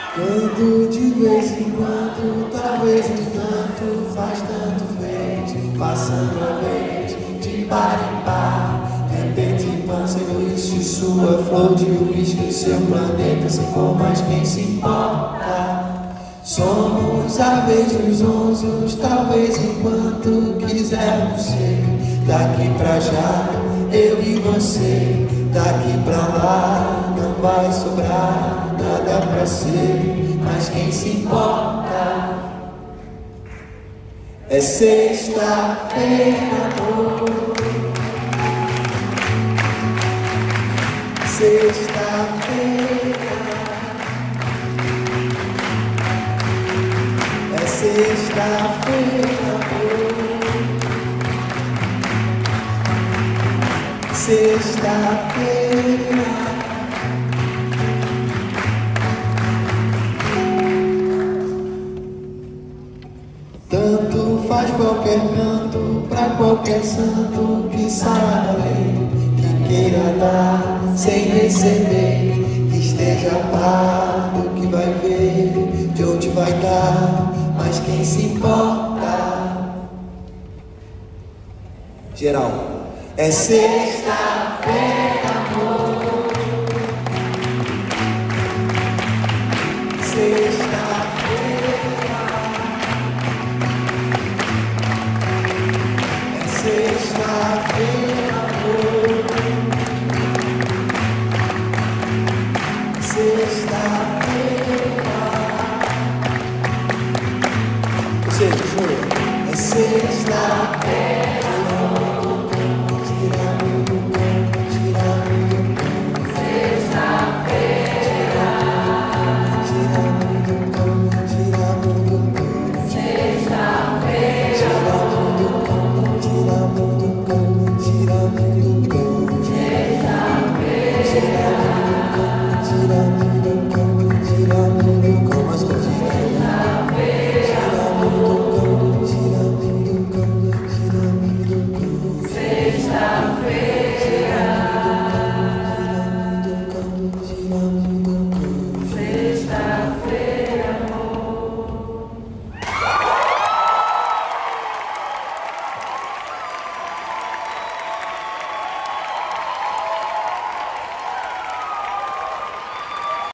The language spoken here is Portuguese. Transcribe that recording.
Canto de vez em quando, talvez um tanto, faz tanto vento, passando a vez, de par em par. Repente em pâncero, isso, sua flor de uísque, seu planeta, se for mais quem se importa. Somos aves dos onzos, talvez enquanto quisermos ser. Daqui pra já, eu e você, daqui pra lá, não vai sobrar nada pra ser, mas quem se importa? É sexta-feira, amor. Sexta-feira. É sexta-feira, amor. Sexta-feira. Tanto faz qualquer canto pra qualquer santo que saia da lei, que queira dar sem receber, que esteja pardo, que vai ver de onde vai dar, mas quem se importa? Geral, é sexta-feira.